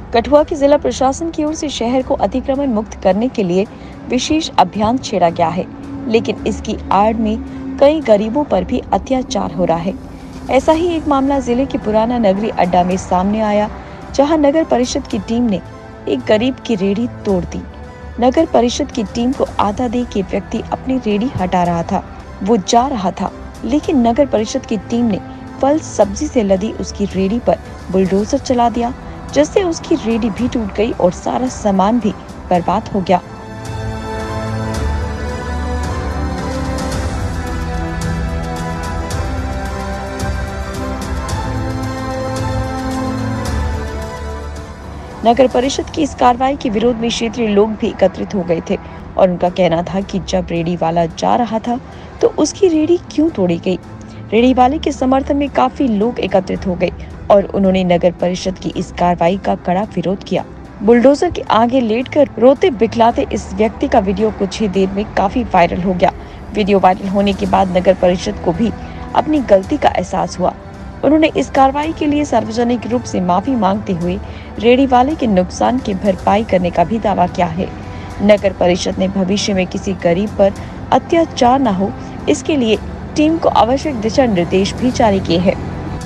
कठुआ की जिला प्रशासन की ओर से शहर को अतिक्रमण मुक्त करने के लिए विशेष अभियान छेड़ा गया है, लेकिन इसकी आड़ में कई गरीबों पर भी अत्याचार हो रहा है। ऐसा ही एक मामला जिले के पुराना नगरी अड्डा में सामने आया, जहां नगर परिषद की टीम ने एक गरीब की रेहड़ी तोड़ दी। नगर परिषद की टीम को आधा दे के व्यक्ति अपनी रेहड़ी हटा रहा था। वो जा रहा था, लेकिन नगर परिषद की टीम ने फल सब्जी से लदी उसकी रेहड़ी पर बुलडोजर चला दिया, जिससे उसकी रेहड़ी भी टूट गई और सारा सामान भी बर्बाद हो गया। नगर परिषद की इस कार्रवाई के विरोध में क्षेत्रीय लोग भी एकत्रित हो गए थे और उनका कहना था कि जब रेहड़ी वाला जा रहा था तो उसकी रेहड़ी क्यों तोड़ी गई। रेहड़ी वाले के समर्थन में काफी लोग एकत्रित हो गए और उन्होंने नगर परिषद की इस कार्रवाई का कड़ा विरोध किया। बुलडोजर के आगे लेटकर रोते बिखलाते इस व्यक्ति का वीडियो कुछ ही देर में काफी वायरल हो गया। वीडियो वायरल होने के बाद नगर परिषद को भी अपनी गलती का एहसास हुआ। उन्होंने इस कार्रवाई के लिए सार्वजनिक रूप से माफी मांगते हुए रेहड़ी वाले के नुकसान की भरपाई करने का भी दावा किया है। नगर परिषद ने भविष्य में किसी गरीब पर अत्याचार न हो, इसके लिए टीम को आवश्यक दिशा निर्देश भी जारी किए हैं।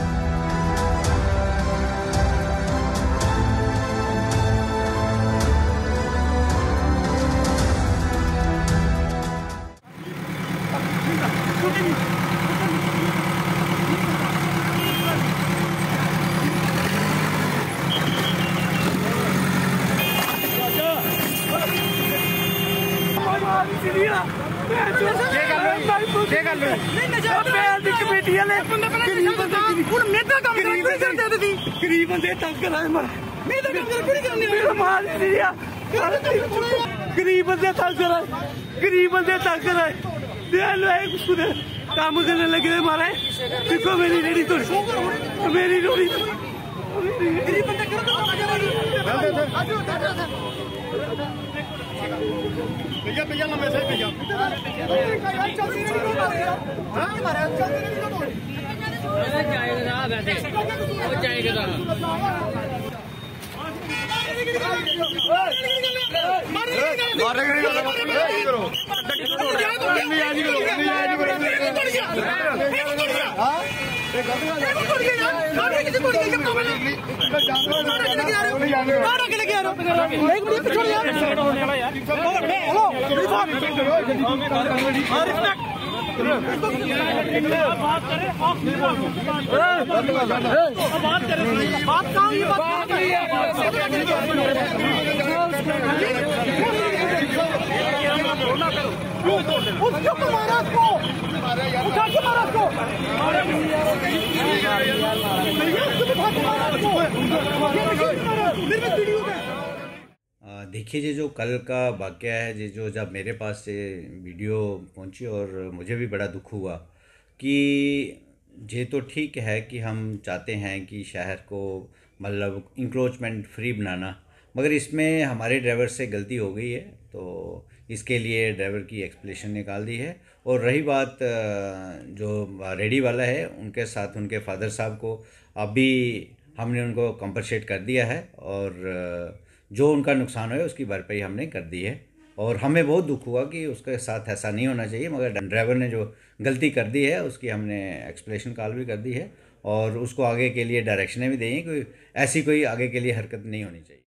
गरीब बंदे तंग कराए काम करने लगे मारा। देखो मेरी रेडी तो मेरी रोड़ी भैया भैया लंबे से भैया देखिए जी, जो कल का वाक़या है जी, जो जब मेरे पास से वीडियो पहुंची और मुझे भी बड़ा दुख हुआ कि ये तो ठीक है कि हम चाहते हैं कि शहर को मतलब इंक्रोचमेंट फ्री बनाना, मगर इसमें हमारे ड्राइवर से गलती हो गई है, तो इसके लिए ड्राइवर की एक्सप्लेनेशन निकाल दी है। और रही बात जो रेडी वाला है, उनके साथ उनके फादर साहब को अभी हमने उनको कंपनसेट कर दिया है और जो उनका नुकसान हुआ उसकी भरपाई हमने कर दी है। और हमें बहुत दुख हुआ कि उसके साथ ऐसा नहीं होना चाहिए, मगर ड्राइवर ने जो गलती कर दी है उसकी हमने एक्सप्लेनेशन कॉल भी कर दी है और उसको आगे के लिए डायरेक्शनें भी दी हैं कि ऐसी कोई आगे के लिए हरकत नहीं होनी चाहिए।